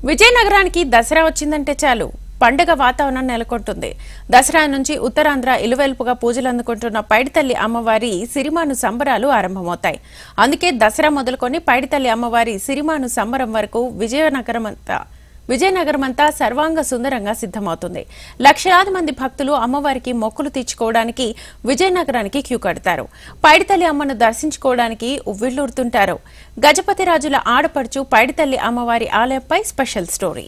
విజయనగరానికి దసరా వచ్చిందంటే చాలు పండుగ వాతావరణం నెలకొంటుంది. దసరా నుంచి ఉత్తరాంధ్ర ఇలువెల్పుగా పూజలు అందుకుంటున్న పైడితల్లి అమ్మవారి సిరిమాను సంబరాలు ఆరంభమవుతాయి. అందుకే దసరా మొదలుకొని పైడితల్లి అమ్మవారి సిరిమాను సంబరం వరకు విజయనగరమంతా సర్వాంగ సుందరంగా సిద్ధమవుతుంది. లక్షలాది మంది భక్తులు అమ్మవారికి మొక్కులు తీర్చుకోవడానికి విజయనగరానికి క్యూ కడతారు. పైడితల్లి అమ్మను దర్శించుకోవడానికి ఉవ్విళ్లూరుతుంటారు. గజపతి రాజుల ఆడపడుచు పైడితల్లి అమ్మవారి ఆలయంపై స్పెషల్ స్టోరీ.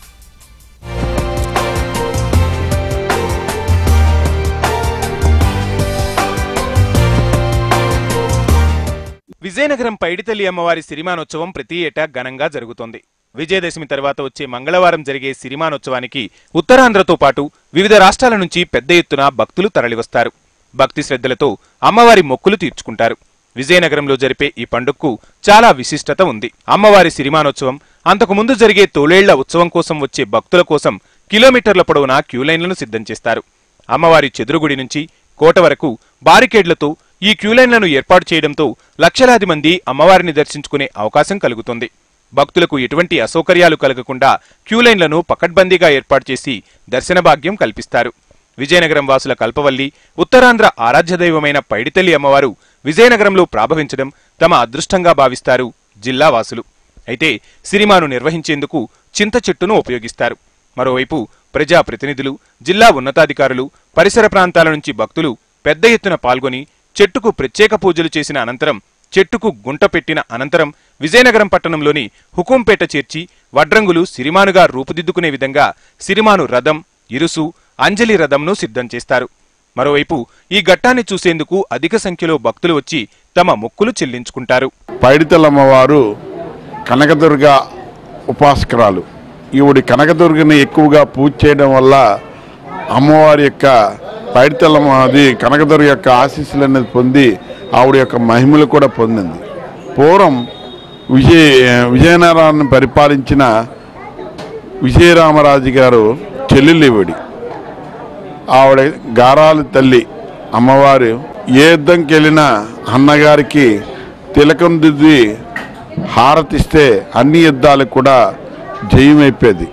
విజయనగరం పైడితల్లి అమ్మవారి సిరిమానోత్సవం ప్రతి ఏటా ఘనంగా జరుగుతోంది. విజయదశమి తర్వాత వచ్చే మంగళవారం జరిగే సిరిమానోత్సవానికి ఉత్తరాంధ్రతో పాటు వివిధ రాష్ట్రాల నుంచి పెద్ద ఎత్తున భక్తులు తరలివస్తారు. భక్తి శ్రద్ధలతో అమ్మవారి మొక్కులు తీర్చుకుంటారు. విజయనగరంలో జరిపే ఈ పండుగకు చాలా విశిష్టత ఉంది. అమ్మవారి సిరిమానోత్సవం అంతకుముందు జరిగే తోలేళ్ల ఉత్సవం కోసం వచ్చే భక్తుల కోసం కిలోమీటర్ల పొడవునా క్యూలైన్లను సిద్ధం చేస్తారు. అమ్మవారి చెదురుగుడి నుంచి కోట వరకు బారికేడ్లతో ఈ క్యూలైన్లను ఏర్పాటు చేయడంతో లక్షలాది మంది అమ్మవారిని దర్శించుకునే అవకాశం కలుగుతుంది. భక్తులకు ఎటువంటి అసౌకర్యాలు కలగకుండా క్యూలైన్లను పకడ్బందీగా ఏర్పాటు చేసి దర్శన భాగ్యం కల్పిస్తారు. విజయనగరం వాసుల కల్పవల్లి, ఉత్తరాంధ్ర ఆరాధ్యదైవమైన పైడితల్లి అమ్మవారు విజయనగరంలో ప్రాభవించడం తమ అదృష్టంగా భావిస్తారు జిల్లా వాసులు. అయితే సిరిమాను నిర్వహించేందుకు చింత చెట్టును ఉపయోగిస్తారు. మరోవైపు ప్రజాప్రతినిధులు, జిల్లా ఉన్నతాధికారులు, పరిసర ప్రాంతాల నుంచి భక్తులు పెద్ద ఎత్తున పాల్గొని చెట్టుకు ప్రత్యేక పూజలు చేసిన అనంతరం, చెట్టుకు గుంట పెట్టిన అనంతరం విజయనగరం పట్టణంలోని హుకుంపేట చేర్చి వడ్రంగులు సిరిమానుగా రూపుదిద్దుకునే విధంగా సిరిమాను రథం, ఇరుసు, అంజలి రథంను సిద్ధం చేస్తారు. మరోవైపు ఈ ఘట్టాన్ని చూసేందుకు అధిక సంఖ్యలో భక్తులు వచ్చి తమ మొక్కులు చెల్లించుకుంటారు. పైడితల్లమ్మవారు కనకదుర్గ ఉపాసకురాలు. ఈవిడి కనకదుర్గని ఎక్కువగా పూజ చేయడం వల్ల అమ్మవారి యొక్క పైడితల్లమ్మది కనకదుర్గ యొక్క ఆశీస్సులు అనేది పొంది ఆవిడ యొక్క మహిమలు కూడా పొందింది. పూర్వం విజయనగరాన్ని పరిపాలించిన విజయరామరాజు గారు చెల్లెలివిడి. ఆవిడ గారాల తల్లి అమ్మవారు ఏ యుద్ధంకి వెళ్ళిన అన్నగారికి తిలకం దిద్ది హారతిస్తే అన్ని యుద్ధాలకు కూడా జయమైపోయేది.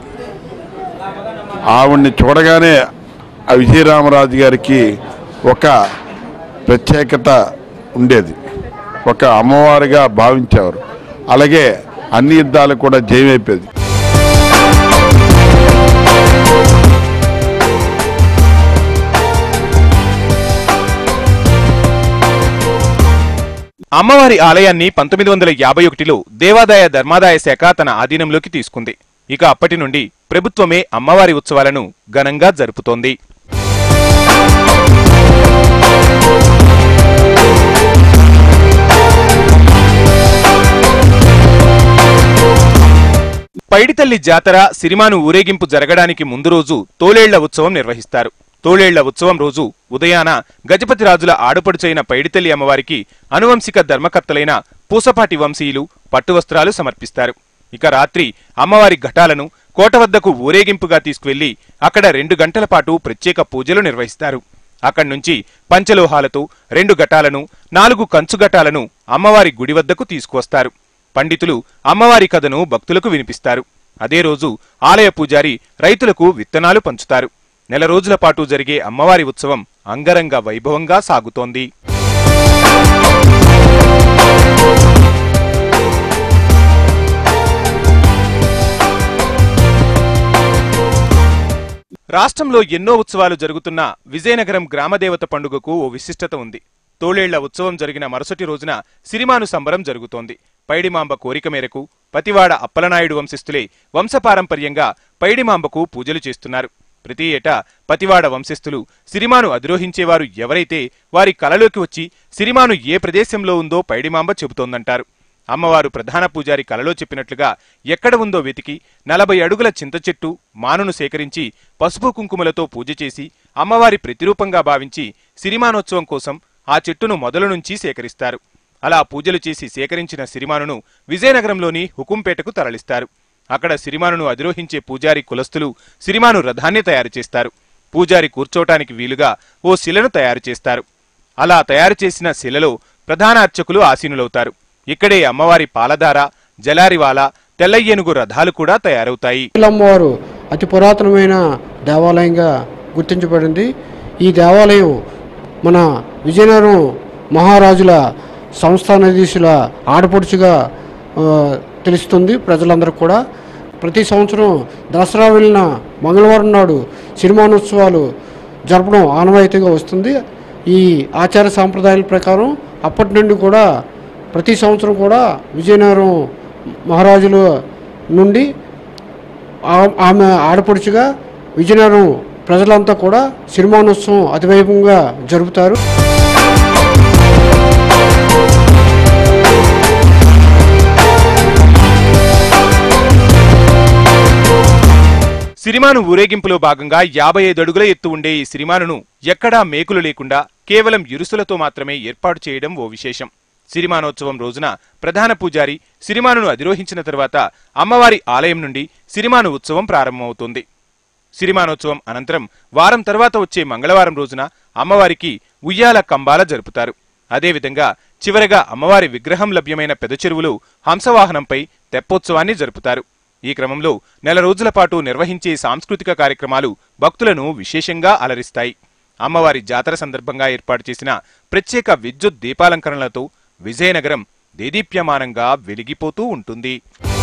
ఆవిడ్ని చూడగానే ఆ విజయరామరాజు గారికి ఒక ప్రత్యేకత ఉండేది. ఒక అమ్మవారిగా భావించేవారు. అలాగే అన్ని యుద్ధాలు కూడా జయమైపోయేది. అమ్మవారి ఆలయాన్ని 1951లో దేవాదాయ ధర్మాదాయ శాఖ తన ఆధీనంలోకి తీసుకుంది. ఇక అప్పటి నుండి ప్రభుత్వమే అమ్మవారి ఉత్సవాలను ఘనంగా జరుపుతోంది. పైడితల్లి జాతర, సిరిమాను ఊరేగింపు జరగడానికి ముందు రోజు తోలేళ్ల ఉత్సవం నిర్వహిస్తారు. తోలేళ్ల ఉత్సవం రోజు ఉదయాన గజపతి రాజుల ఆడపడుచైన పైడితల్లి అమ్మవారికి అనువంశిక ధర్మకర్తలైన పూసపాటి వంశీయులు పట్టువస్త్రాలు సమర్పిస్తారు. ఇక రాత్రి అమ్మవారి ఘటాలను కోట వద్దకు ఊరేగింపుగా తీసుకువెళ్లి అక్కడ 2 గంటల పాటు ప్రత్యేక పూజలు నిర్వహిస్తారు. అక్కడి నుంచి పంచలోహాలతో 2 ఘటాలను, 4 కంచు ఘటాలను అమ్మవారి గుడి వద్దకు తీసుకువస్తారు. పండితులు అమ్మవారి కథను భక్తులకు వినిపిస్తారు. అదే రోజు ఆలయ పూజారి రైతులకు విత్తనాలు పంచుతారు. నెల రోజుల పాటు జరిగే అమ్మవారి ఉత్సవం అంగరంగ వైభవంగా సాగుతోంది. రాష్ట్రంలో ఎన్నో ఉత్సవాలు జరుగుతున్న విజయనగరం గ్రామదేవత పండుగకు ఓ విశిష్టత ఉంది. తోలేళ్ల ఉత్సవం జరిగిన మరుసటి రోజున సిరిమాను సంబరం జరుగుతోంది. పైడిమాంబ కోరిక మేరకు పతివాడ అప్పలనాయుడు వంశస్థులే వంశపారంపర్యంగా పైడిమాంబకు పూజలు చేస్తున్నారు. ప్రతి ఏటా పతివాడ వంశస్థులు సిరిమాను అధిరోహించేవారు ఎవరైతే వారి కలలోకి వచ్చి సిరిమాను ఏ ప్రదేశంలో ఉందో పైడిమాంబ చెబుతోందంటారు. అమ్మవారు ప్రధాన పూజారి కలలో చెప్పినట్లుగా ఎక్కడ ఉందో వెతికి 40 అడుగుల చింత చెట్టు, మానును సేకరించి పసుపు కుంకుమలతో పూజ చేసి అమ్మవారి ప్రతిరూపంగా భావించి సిరిమానోత్సవం కోసం ఆ చెట్టును మొదలు నుంచి సేకరిస్తారు. అలా పూజలు చేసి సేకరించిన సిరిమానును విజయనగరంలోని హుకుంపేటకు తరలిస్తారు. అక్కడ సిరిమానును అధిరోహించే పూజారి కులస్తులు సిరిమాను రథాన్ని తయారు చేస్తారు. పూజారి కూర్చోటానికి వీలుగా ఓ శిలను తయారు చేస్తారు. అలా తయారు చేసిన శిలలో ప్రధాన అర్చకులు ఆసీనులవుతారు. ఇక్కడే అమ్మవారి పాలధార, జలారివాల, తెల్ల ఏనుగు రథాలు కూడా తయారవుతాయి. అమ్మవారు అతి పురాతనమైన దేవాలయంగా గుర్తించబడింది. ఈ దేవాలయం మన విజయనగరం మహారాజుల సంస్థానాధీశుల ఆడపడుచుగా తెలుస్తుంది ప్రజలందరూ కూడా. ప్రతి సంవత్సరం దసరా వెళ్ళిన మంగళవారం నాడు సిరిమానోత్సవాలు జరపడం ఆనవాయితీగా వస్తుంది. ఈ ఆచార సాంప్రదాయాల ప్రకారం అప్పటి నుండి కూడా ప్రతి సంవత్సరం కూడా విజయనగరం మహారాజుల నుండి ఆమె ఆడపడుచుగా విజయనగరం ప్రజలంతా కూడా సిరిమానోత్సవం అతివైభవంగా జరుపుతారు. సిరిమాను ఊరేగింపులో భాగంగా 55 అడుగుల ఎత్తు ఉండే ఈ సిరిమానును ఎక్కడా మేకులు లేకుండా కేవలం ఇరుసులతో మాత్రమే ఏర్పాటు చేయడం ఓ విశేషం. సిరిమానోత్సవం రోజున ప్రధాన పూజారి సిరిమానును అధిరోహించిన తర్వాత అమ్మవారి ఆలయం నుండి సిరిమాను ఉత్సవం ప్రారంభమవుతుంది. సిరిమానోత్సవం అనంతరం వారం తర్వాత వచ్చే మంగళవారం రోజున అమ్మవారికి ఉయ్యాల కంబాల జరుపుతారు. అదేవిధంగా చివరగా అమ్మవారి విగ్రహం లభ్యమైన పెదచెరువులో హంసవాహనంపై తెప్పోత్సవాన్ని జరుపుతారు. ఈ క్రమంలో నెల రోజుల పాటు నిర్వహించే సాంస్కృతిక కార్యక్రమాలు భక్తులను విశేషంగా అలరిస్తాయి. అమ్మవారి జాతర సందర్భంగా ఏర్పాటు చేసిన ప్రత్యేక విద్యుత్ దీపాలంకరణలతో విజయనగరం దేదీప్యమానంగా వెలిగిపోతూ ఉంటుంది.